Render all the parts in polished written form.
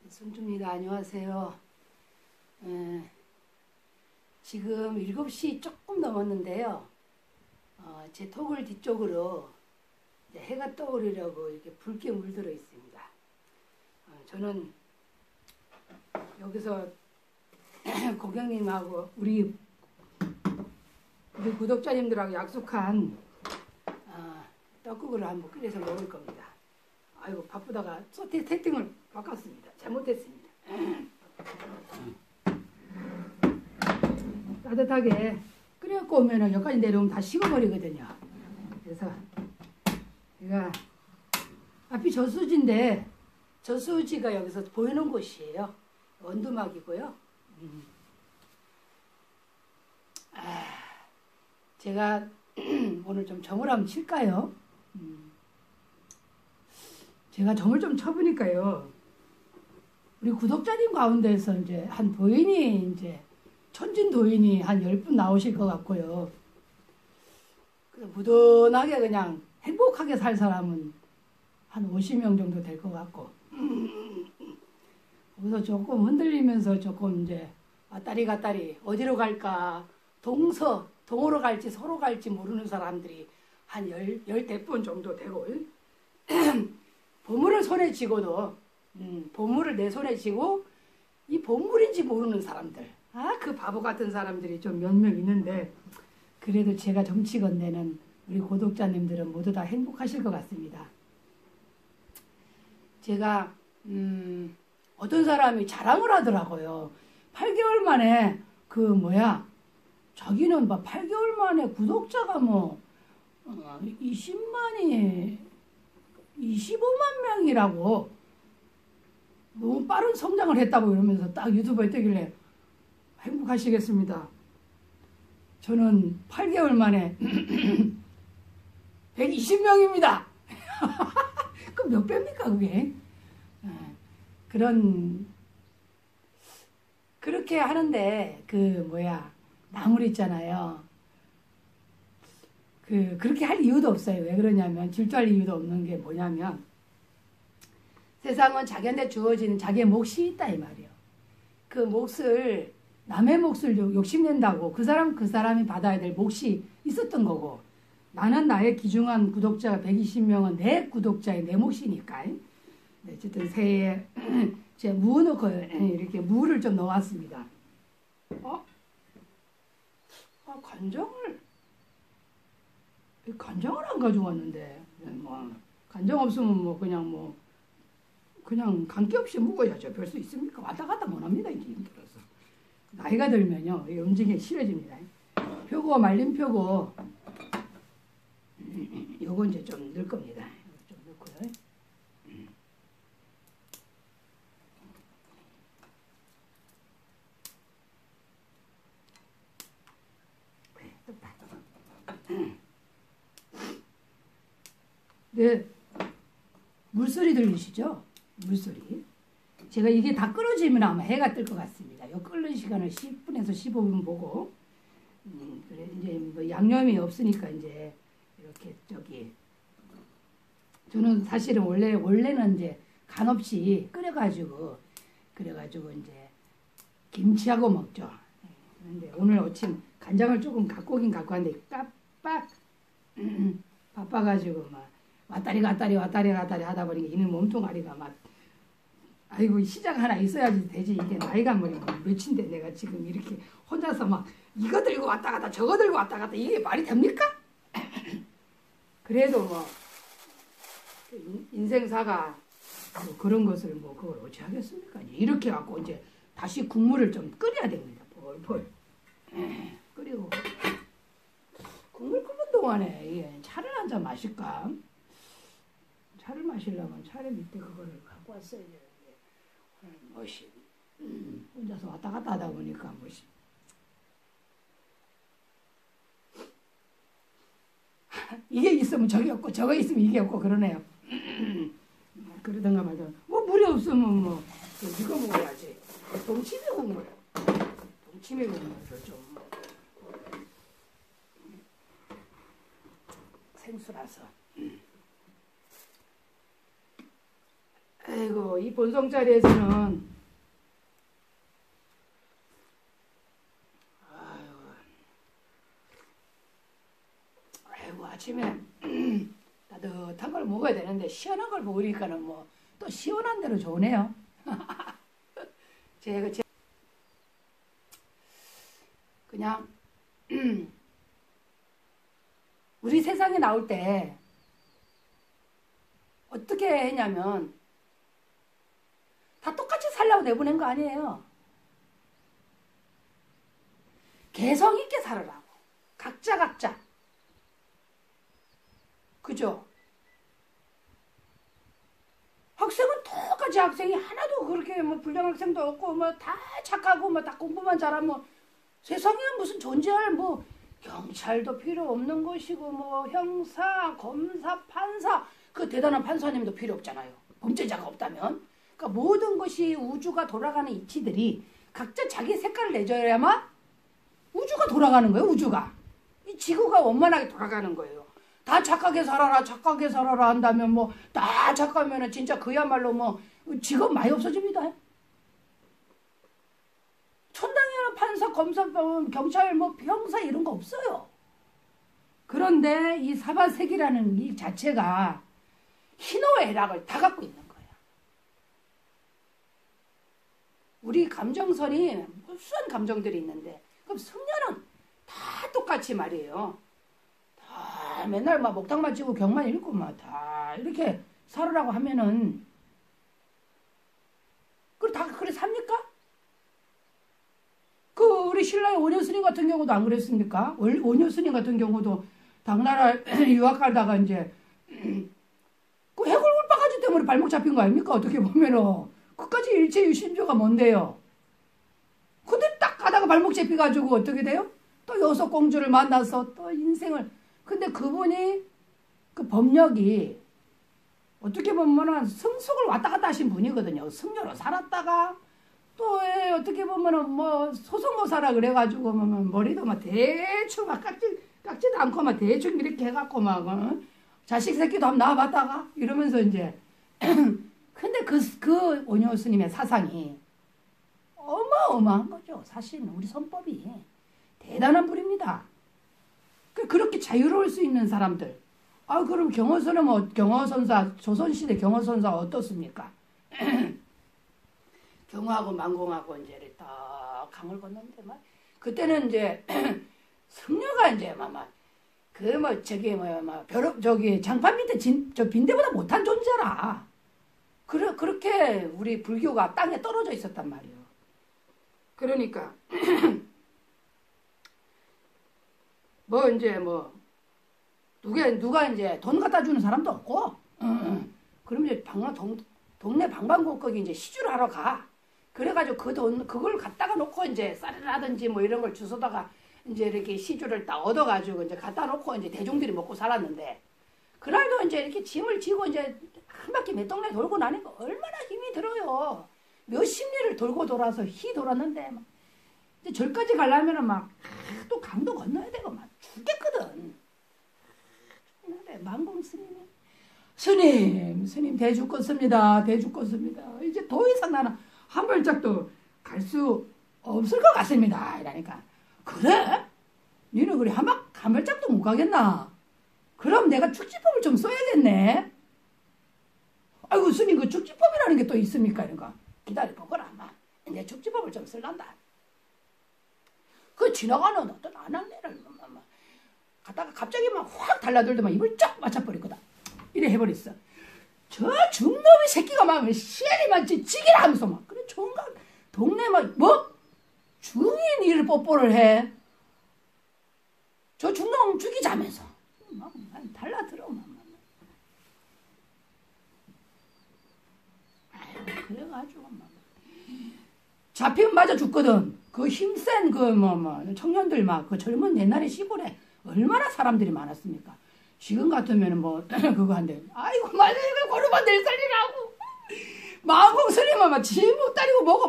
손주입니다. 안녕하세요. 지금 7시 조금 넘었는데요. 제 토굴 뒤쪽으로 이제 해가 떠오르려고 이렇게 붉게 물들어 있습니다. 저는 여기서 고객님하고 우리 구독자님들하고 약속한 떡국을 한번 끓여서 먹을 겁니다. 아이고 바쁘다가 세팅을 바꿨습니다. 잘못했습니다. 따뜻하게 끓여갖고 오면은 여기까지 내려오면 다 식어버리거든요. 그래서 제가 앞이 저수지인데 저수지가 여기서 보이는 곳이에요. 원두막이고요. 제가 오늘 좀 점을 한번 칠까요? 제가 점을 좀 쳐보니까요. 우리 구독자님 가운데서 이제 한 도인이 이제 천진 도인이 한 10분 나오실 것 같고요. 무던하게 그냥 행복하게 살 사람은 한 50명 정도 될 것 같고. 거기서 조금 흔들리면서 조금 이제 왔다리 갔다리 어디로 갈까 동으로 갈지 서로 갈지 모르는 사람들이 한 10분 정도 되고 보물을 손에 쥐고도 보물을 내 손에 쥐고 이 보물인지 모르는 사람들 그 바보 같은 사람들이 좀 몇 명 있는데 그래도 제가 정치 건네는 우리 구독자님들은 모두 다 행복하실 것 같습니다. 제가 어떤 사람이 자랑을 하더라고요. 8개월 만에 자기는 8개월 만에 구독자가 25만 명이라고 너무 빠른 성장을 했다고 이러면서 딱 유튜브에 뜨길래 행복하시겠습니다. 저는 8개월 만에 120명입니다. 그럼 몇 배입니까 그게? 그렇게 하는데 나물 있잖아요. 그렇게 할 이유도 없어요. 왜 그러냐면 질투할 이유도 없는 게 뭐냐면 세상은 자기한테 주어지는 자기의 몫이 있다 이 말이에요. 그 몫을 남의 몫을 욕심낸다고 그 사람이 받아야 될 몫이 있었던 거고 나는 나의 귀중한 구독자가 120명은 내 구독자의 내 몫이니까 어쨌든 새해에 제가 무 넣고 이렇게 무를 좀 넣어왔습니다. 간장을 안 가져왔는데 간장 없으면 그냥 관계 없이 먹어야죠. 별 수 있습니까? 왔다 갔다 못합니다. 이제 힘들어서 나이가 들면요 움직이기 싫어집니다. 표고 말린 표고 요거 이제 좀 넣을 겁니다. 좀 넣고요. 네, 물소리 들리시죠? 물소리. 제가 이게 다 끓어지면 아마 해가 뜰 것 같습니다. 이 끓는 시간을 10분에서 15분 보고, 그래 이제 양념이 없으니까 이제 이렇게 저는 사실은 원래는 이제 간 없이 끓여가지고 이제 김치하고 먹죠. 그런데 오늘 아침 간장을 조금 갖고 오긴 갖고 왔는데 깜빡 바빠가지고 왔다리 갔다리 하다 보니까 이놈 몸뚱아리가 아이고 시장 하나 있어야지 되지. 이게 나이가 몇인데 내가 지금 이렇게 혼자서 이거 들고 왔다 갔다 저거 들고 왔다 갔다 이게 말이 됩니까? 그래도 인생사가 그런 것을 그걸 어찌 하겠습니까? 이렇게 갖고 이제 다시 국물을 좀 끓여야 됩니다. 펄펄 끓이고 국물 끓는 동안에 차를 한 잔 마실까? 차를 마시려면 차를 밑에 그거를 갖고 왔어야 되는데 혼자서 왔다 갔다 하다 보니까 이게 있으면 저게 없고 저거 있으면 이게 없고 그러네요. 그러던가 말던가 물이 없으면 이거 먹어야지. 동치미 국물을 좀 생수라서 아이고 이 본성 자리에서는 아이고 아침에 따뜻한 걸 먹어야 되는데 시원한 걸 먹으니까는 뭐 또 시원한 대로 좋으네요. 제가 그냥 우리 세상에 나올 때 어떻게 했냐면 다 똑같이 살라고 내보낸 거 아니에요. 개성 있게 살으라고. 각자. 그죠? 학생은 똑같이 학생이 하나도 그렇게 뭐 불량 학생도 없고 뭐 다 착하고 뭐 다 공부만 잘하면 세상에 무슨 존재할 뭐 경찰도 필요 없는 것이고 뭐 형사, 검사, 판사 그 대단한 판사님도 필요 없잖아요. 범죄자가 없다면. 그러니까 모든 것이 우주가 돌아가는 이치들이 각자 자기 색깔을 내줘야만 우주가 돌아가는 거예요. 우주가. 이 지구가 원만하게 돌아가는 거예요. 다 착하게 살아라 한다면 뭐 다 착하면은 진짜 그야말로 뭐 직업 많이 없어집니다. 천당에는 판사, 검사, 경찰, 뭐 형사 이런 거 없어요. 그런데 이 사바색이라는 이 자체가 희노애락을 다 갖고 있는 거야. 우리 감정선이 무수한 감정들이 있는데 그럼 승려는 다 똑같이 말이에요. 다 맨날 막 목탁만 치고 경만 읽고 막 다 이렇게 살으라고 하면은 그걸 다 그래 삽니까? 그 우리 신라의 원효스님 같은 경우도 안 그랬습니까? 원효스님 같은 경우도 당나라 유학 가다가 이제 그 해골골바가지 때문에 발목 잡힌 거 아닙니까? 어떻게 보면은 그까지 일체유심조가 뭔데요? 근데 딱 가다가 발목 잡혀가지고 어떻게 돼요? 또 여섯 공주를 만나서 또 인생을 근데 그분이 그 법력이 어떻게 보면은 성숙을 왔다 갔다 하신 분이거든요. 승려로 살았다가 또 어떻게 보면은 뭐 소송모사라 그래가지고 뭐 머리도 막 대충 막 깎지도 않고 막 대충 이렇게 해갖고 막 자식 새끼도 한번 낳아봤다가 이러면서 이제 근데 그 원효 스님의 사상이 어마어마한 거죠. 사실은 우리 선법이 대단한 분입니다. 그렇게 자유로울 수 있는 사람들. 아 그럼 경허선은 뭐 경허선사 조선시대 경허선사 어떻습니까? 경허하고 만공하고 이제 딱 강을 건너는데 막 그때는 이제 승려가 이제 그 뭐 저기 뭐막 벼룩 저기 장판 밑에 저 빈대보다 못한 존재라. 그렇게 우리 불교가 땅에 떨어져 있었단 말이에요. 그러니까 뭐 이제 뭐 누가 이제 돈 갖다 주는 사람도 없고, 그럼 이제 동네 방방곡곡이 이제 시주를 하러 가. 그래가지고 그 돈 그걸 갖다가 놓고 이제 쌀이라든지 뭐 이런 걸 주워다가 이제 이렇게 시주를 딱 얻어가지고 이제 갖다 놓고 이제 대중들이 먹고 살았는데 그날도 이제 이렇게 짐을 지고 이제 한 바퀴 몇 동네 돌고 나니까 얼마나 힘이 들어요. 몇십 리를 돌고 돌아서 돌았는데 막 이제 절까지 가려면은 막 또 강도 건너야 되고 막 죽겠거든. 근데 만공 스님 대 죽겠습니다. 이제 더 이상 나는 한 발짝도 갈 수 없을 것 같습니다. 이러니까 그래? 니는 그래 한 발짝도 못 가겠나? 그럼 내가 축지법을 좀 써야겠네. 아이고 스님 그 축지법이라는 게 또 있습니까? 이러니까 기다려보거라. 내 축지법을 좀 쓸란다. 그 지나가는 어떤 아낙네를 갔다가 갑자기 막 확 달라들더만 입을 쫙 맞춰버리거든. 이래 해버렸어. 저 중놈의 새끼가 막 시애리 만지 지기라 하면서 막 그래 종각 동네 뭐 중인 일을 뽀뽀를 해. 저 중놈 죽이자면서 막 달라들어. 아이고 그래가지고 막 잡히면 맞아 죽거든. 그 힘센 청년들 그 젊은 옛날에 시골에 얼마나 사람들이 많았습니까? 지금 같으면 뭐 그거 한데 아이고 맞아 이거 고르만 낼 살이라고 마공 스님은 막 지 못 다리고 먹어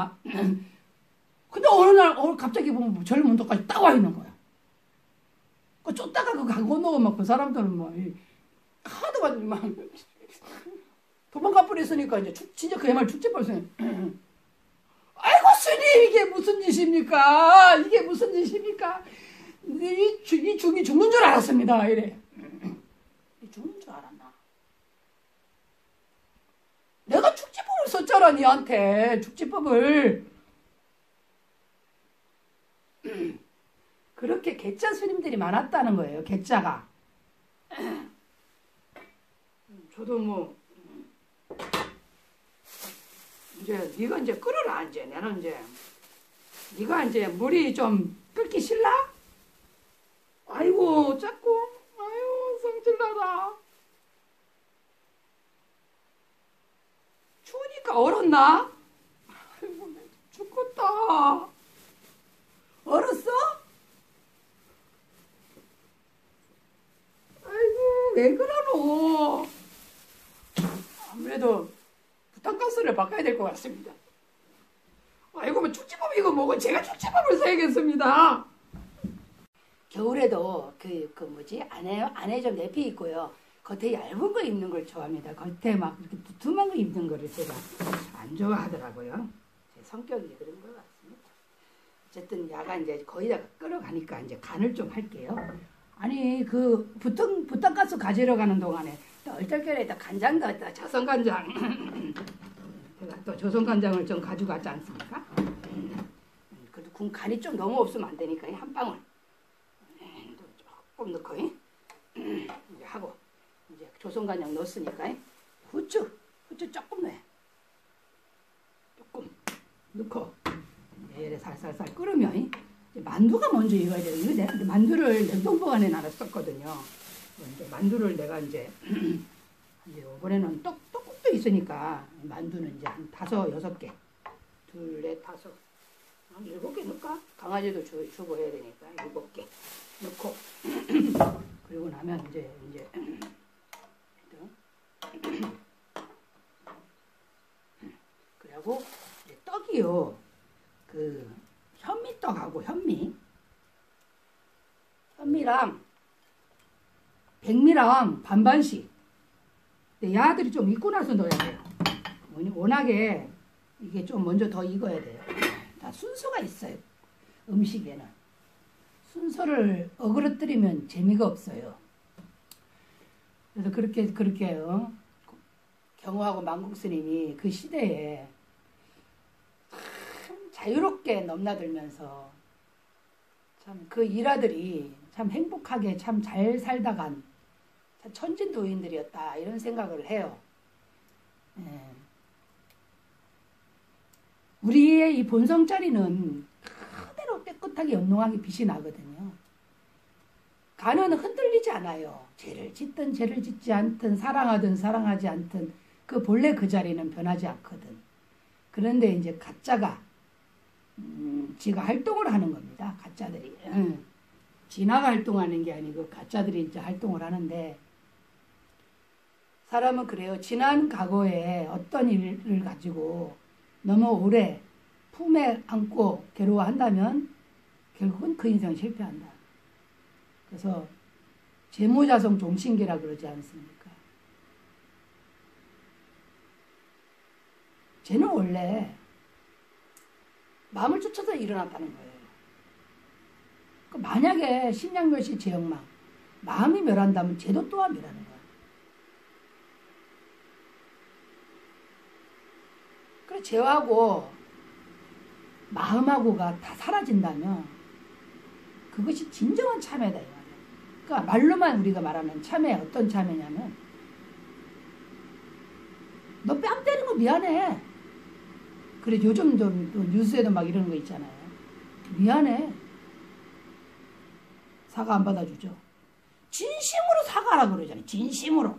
근데 어느 날 갑자기 보면 젊은 돈까지 딱 와 있는 거야. 그 쫓다가 그 가고 놓고 그 사람들은 하도 막 도망가 버렸으니까 이제 진짜 그야말로 축제법 스님. 아이고 스님 이게 무슨 짓입니까? 이게 무슨 짓입니까? 이 죽이 죽는 줄 알았습니다. 이래. 이 죽는 줄 알았나? 내가 축지법을 썼잖아 니한테. 축지법을. 그렇게 개짜 스님들이 많았다는 거예요. 개짜가. 저도 뭐 이제 네가 이제 끓어라. 이제 나는 이제 네가 이제 물이 좀 끓기 싫나? 아이고 자꾸 아유 성질나다. 추우니까 얼었나? 아이고 죽겠다. 얼었어? 아이고 왜 그러노? 아무래도 부탄가스를 바꿔야 될 것 같습니다. 아이고 뭐 축지법 이거 뭐고 제가 축지법을 써야겠습니다. 겨울에도 그 뭐지 안에 좀 내피 있고요. 겉에 얇은 거 입는 걸 좋아합니다. 겉에 막 이렇게 두툼한 거 입는 거를 제가 안 좋아하더라고요. 제 성격이 그런 것 같습니다. 어쨌든 야가 이제 거의 다 끓어가니까 이제 간을 좀 할게요. 아니 그 부탄가스 가지러 가는 동안에 또 얼떨결에 또 간장도 있다. 조선간장. 제가 또 조선간장을 좀 가져갔지 않습니까? 그래도 간이 좀 너무 없으면 안 되니까 한 방울 조금 넣고 이제 하고 이제 조선간장 넣었으니까 후추 조금 넣어. 조금 넣고 이래 살살살 끓으면 이제 만두가 먼저 익어야 돼요. 이거 내가 만두를 냉동보관에 놔뒀었거든요. 이제 만두를 내가 이제 이번에는 떡국도 있으니까 만두는 이제 한 5, 6개, 2, 4, 5, 한 7개 넣을까? 강아지도 주고 해야 되니까 7개 넣고 그리고 나면 이제 그리고 이제 떡이요. 그 현미떡하고 현미랑 백미랑 반반씩. 근데 야들이 좀 익고 나서 넣어야 돼요. 워낙에 이게 좀 먼저 더 익어야 돼요. 다 순서가 있어요. 음식에는. 순서를 어그러뜨리면 재미가 없어요. 그래서 그렇게 경호하고 만국스님이 그 시대에 참 자유롭게 넘나들면서 참 그 일화들이 참 행복하게 참 잘 살다간 천진도인들이었다 이런 생각을 해요. 예. 우리의 이 본성자리는 그대로 깨끗하게 영롱하게 빛이 나거든요. 간은 흔들리지 않아요. 죄를 짓든 죄를 짓지 않든 사랑하든 사랑하지 않든 그 본래 그 자리는 변하지 않거든. 그런데 이제 가짜가 지가 활동을 하는 겁니다. 가짜들이. 진화가 활동하는 게 아니고 가짜들이 이제 활동을 하는데 사람은 그래요. 지난 과거에 어떤 일을 가지고 너무 오래 품에 안고 괴로워한다면 결국은 그 인생은 실패한다. 그래서 재무자성 종신계라 그러지 않습니까? 쟤는 원래 마음을 쫓아서 일어났다는 거예요. 만약에 신양멸시 제역망 마음이 멸한다면 쟤도 또한 멸하는 거예요. 그래 쟤하고 마음하고가 다 사라진다면 그것이 진정한 참회다 이 말이에요. 그러니까 말로만 우리가 말하는 참회 어떤 참회냐면 너 뺨 때리는 거 미안해. 그래 요즘도 뉴스에도 막 이러는 거 있잖아요. 미안해. 사과 안 받아주죠. 진심으로 사과하라 그러잖아요. 진심으로.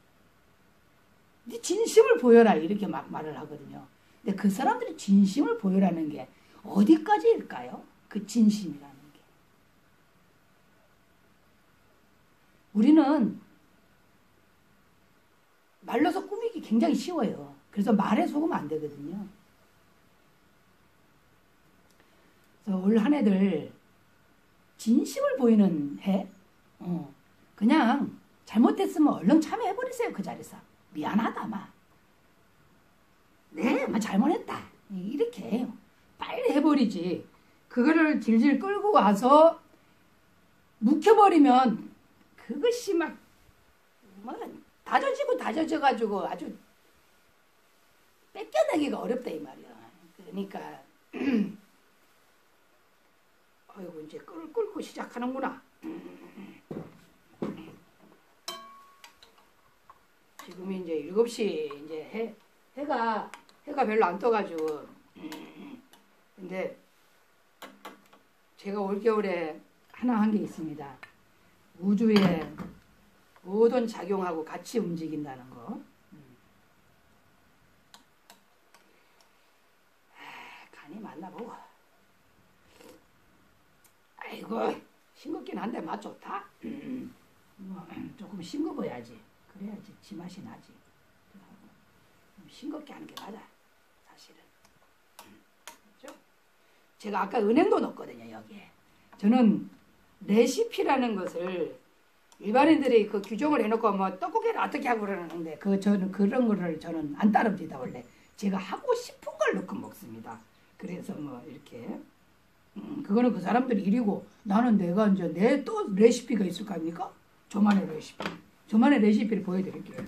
네 진심을 보여라 이렇게 막 말을 하거든요. 근데 그 사람들이 진심을 보여라는 게 어디까지일까요? 그 진심이라는 게. 우리는 말로서 꾸미기 굉장히 쉬워요. 그래서 말에 속으면 안 되거든요. 그래서 올 한 해들 진심을 보이는 해? 그냥 잘못했으면 얼른 참여해버리세요. 그 자리에서. 미안하다 마. 네, 잘못했다. 이렇게 해요. 빨리 해버리지. 그거를 질질 끌고 와서 묵혀버리면 그것이 막 다져지고 다져져가지고 아주 뺏겨내기가 어렵다 이 말이야. 그러니까 아이고 이제 끓고 시작하는구나. 지금이 이제 7시 이제 해가 별로 안 떠가지고 근데 제가 올겨울에 하나 한 게 있습니다. 우주의 모든 작용하고 같이 움직인다는 거. 간이 맞나 보고. 아이고 싱겁긴 한데 맛 좋다. 조금 싱거워야지. 그래야지 지맛이 나지. 싱겁게 하는 게 맞아. 사실은. 그렇죠? 제가 아까 은행도 넣었거든요. 여기에. 저는 레시피라는 것을 일반인들이 그 규정을 해놓고 뭐 떡국에는 어떻게 하고 그러는데 저는 그런 거를 저는 안 따릅니다. 원래 제가 하고 싶은 걸 넣고 먹습니다. 그래서 뭐 이렇게 그거는 그 사람들 일이고 나는 내가 이제 내 또 레시피가 있을 거 아닙니까? 저만의 레시피. 저만의 레시피를 보여드릴게요.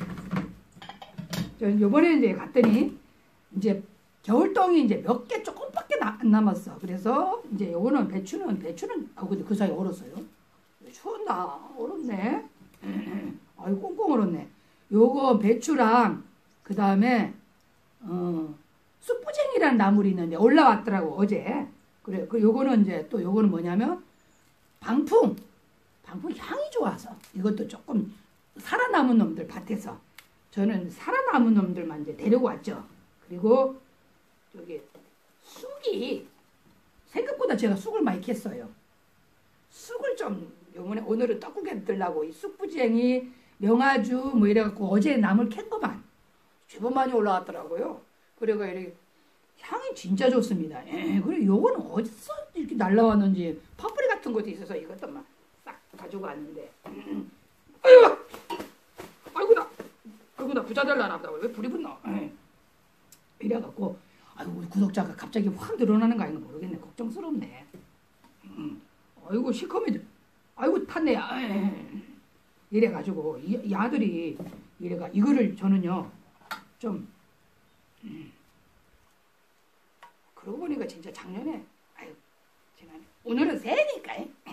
저 요번에 이제 갔더니 이제 겨울동이 이제 몇 개 조금밖에 안 남았어. 그래서 이제 요거는 배추는 근데 그 사이에 얼었어요. 추웠나? 얼었네. 아이고 꽁꽁 얼었네. 요거 배추랑 그 다음에 쑥부쟁이라는 나물이 있는데 올라왔더라고 어제. 그래 그 요거는 이제 또 요거는 뭐냐면 방풍 향이 좋아서 이것도 조금 살아남은 놈들 밭에서 저는 살아남은 놈들만 이제 데리고 왔죠. 그리고 저기 쑥이 생각보다 제가 쑥을 많이 캤어요. 쑥을 좀 요번에 오늘은 떡국에 들라고 이 쑥부쟁이 명아주 뭐 이래갖고 어제 나물 캔 거만 제법 많이 올라왔더라고요. 그리고 이렇게 향이 진짜 좋습니다. 그리고 요거는 어디서 이렇게 날라왔는지 파뿌리 같은 것도 있어서 이것도 막 싹 가지고 왔는데 아이고 나 부자 될라나 보다. 왜 불이 붙나? 이래갖고 아이고 우리 구독자가 갑자기 확 늘어나는 거 아닌가 모르겠네. 걱정스럽네. 아이고 시커매져. 아이고 탔네. 이래가지고 이 아들이 이래가 이거를 저는요 좀 그러고 보니까 진짜 작년에 아유 지난해 오늘은 새해니까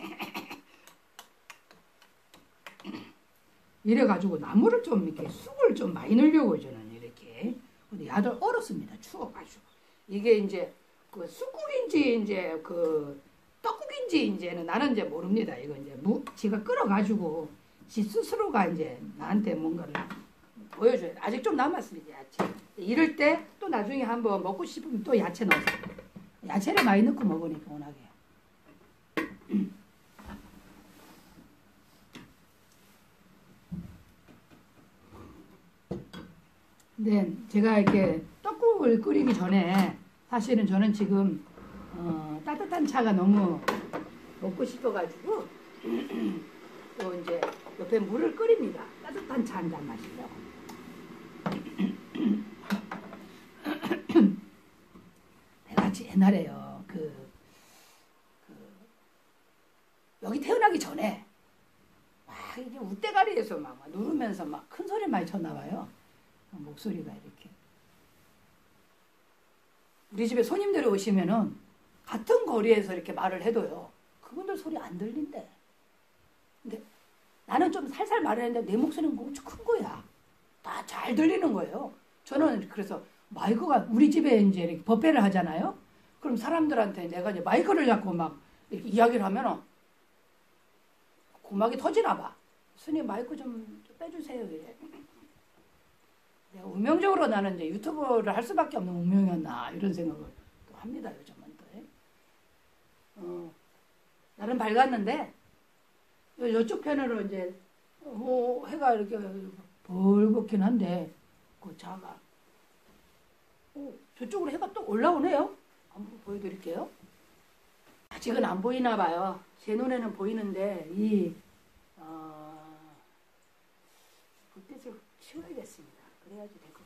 이래가지고 나무를 좀 이렇게 쑥을 좀 많이 넣으려고 저는 이렇게 근데 야들 얼었습니다. 추워가지고 이게 이제 그 쑥국인지 이제 그 떡국인지 이제는 나는 이제 모릅니다. 이거 이제 지가 끓어가지고 지 스스로가 이제 나한테 뭔가를 보여줘요. 아직 좀 남았습니다. 야채. 이럴 때 또 나중에 한번 먹고 싶으면 또 야채 넣어서 야채를 많이 넣고 먹으니까 워낙에 근데 제가 이렇게 떡국을 끓이기 전에 사실은 저는 지금 따뜻한 차가 너무 먹고 싶어가지고 또 이제 옆에 물을 끓입니다. 따뜻한 차 한 잔 마시려고. 내가 옛날에요 여기 태어나기 전에 막 이게 웃대가리에서 막 누르면서 막 큰 소리 많이 쳤나 봐요. 목소리가 이렇게. 우리 집에 손님들이 오시면은 같은 거리에서 이렇게 말을 해도요. 그분들 소리 안 들린대. 근데 나는 좀 살살 말을 했는데 내 목소리는 엄청 큰 거야. 다 잘 들리는 거예요. 저는 그래서 마이크가 우리 집에 이제 이렇게 법회를 하잖아요. 그럼 사람들한테 내가 이제 마이크를 잡고 막 이렇게 이야기를 하면은 고막이 터지나 봐. 스님 마이크 좀 빼주세요. 이래. 내가 운명적으로 나는 이제 유튜브를 할 수밖에 없는 운명이었나 이런 생각을 또 합니다. 요즘은 또. 나름 밝았는데 이쪽 편으로 이제 해가 이렇게 벌겋긴 한데 그 자가 저쪽으로 해가 또 올라오네요. 한번 보여드릴게요. 아직은 안 보이나 봐요. 제 눈에는 보이는데 이 불빛을 치워야겠습니다. 그래야지 될 것